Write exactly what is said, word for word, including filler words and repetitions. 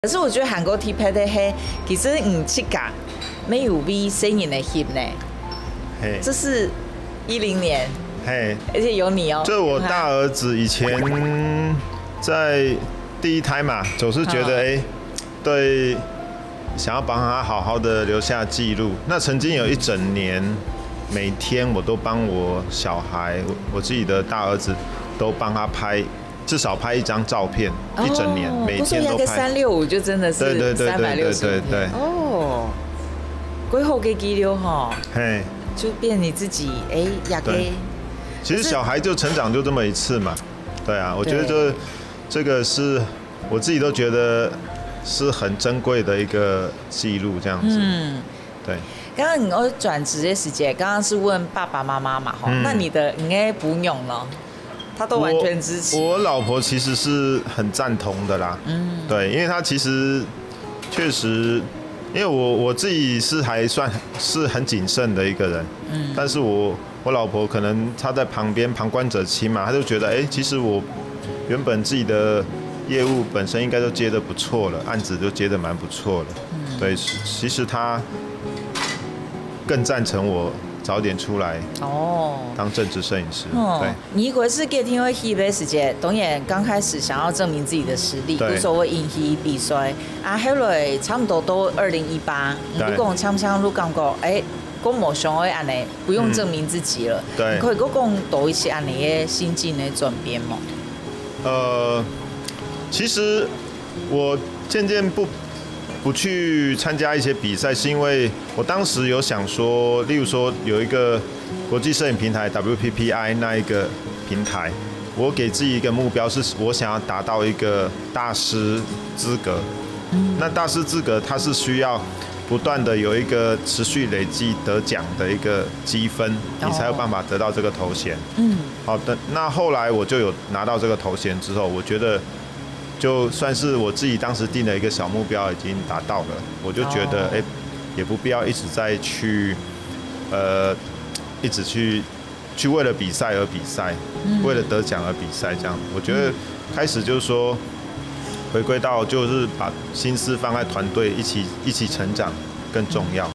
可是我觉得韩国 T 拍的黑，其实唔七噶，没有 V 声音的 hip 呢。嘿，这是一零年，嘿，而且有你哦。 这我大儿子以前在第一胎嘛，总是觉得哎、欸，对，想要帮他好好的留下记录。那曾经有一整年，每天我都帮我小孩，我我自己的大儿子都帮他拍。至少拍一张照片，哦、一整年，每天都拍。 三六五就真的是三百六十五天哦，归后给记录哈，嘿，就变你自己哎呀给。 其实小孩就成长就这么一次嘛，对啊，我觉得这这个是我自己都觉得是很珍贵的一个记录，这样子。嗯，对。 刚刚你要转职的时间，刚刚是问爸爸妈妈嘛哈，嗯、那你的应该不用了。他都完全支持。 我, 我老婆其实是很赞同的啦，嗯，对，因为她其实确实，因为我我自己是还算是很谨慎的一个人，嗯，但是我我老婆可能她在旁边旁观者清嘛，她就觉得，哎、欸，其实我原本自己的业务本身应该都接得不错了，案子都接得蛮不错的，嗯，对，其实她更赞成我。早点出来哦，当正职摄影师。哦，对， 你一回是给听会 H 的时间，董演刚开始想要证明自己的实力，无所谓引起比赛啊，后来差不多都二零一八，你不讲枪枪路感觉，哎，公某想会安尼，不用证明自己了。对，可以讲讲多一些安尼的心境的转变吗？ 呃，其实我渐渐不。不去参加一些比赛，是因为我当时有想说，例如说有一个国际摄影平台 W P P I 那一个平台，我给自己一个目标，是我想要达到一个大师资格。嗯、那大师资格它是需要不断的有一个持续累积得奖的一个积分，你才有办法得到这个头衔。嗯，好的。那后来我就有拿到这个头衔之后，我觉得。就算是我自己当时定的一个小目标已经达到了，我就觉得哎、欸，也不必要一直在去，呃，一直去去为了比赛而比赛，嗯、为了得奖而比赛这样。我觉得开始就是说，回归到就是把心思放在团队一起一起成长更重要。